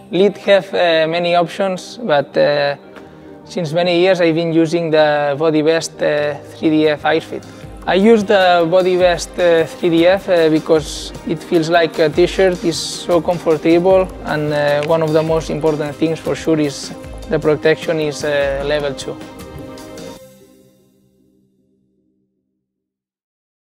Leatt have many options, but since many years I've been using the BodyVest 3DF Airfit. I use the BodyVest 3DF because it feels like a t-shirt, is so comfortable, and one of the most important things for sure is the protection is level 2.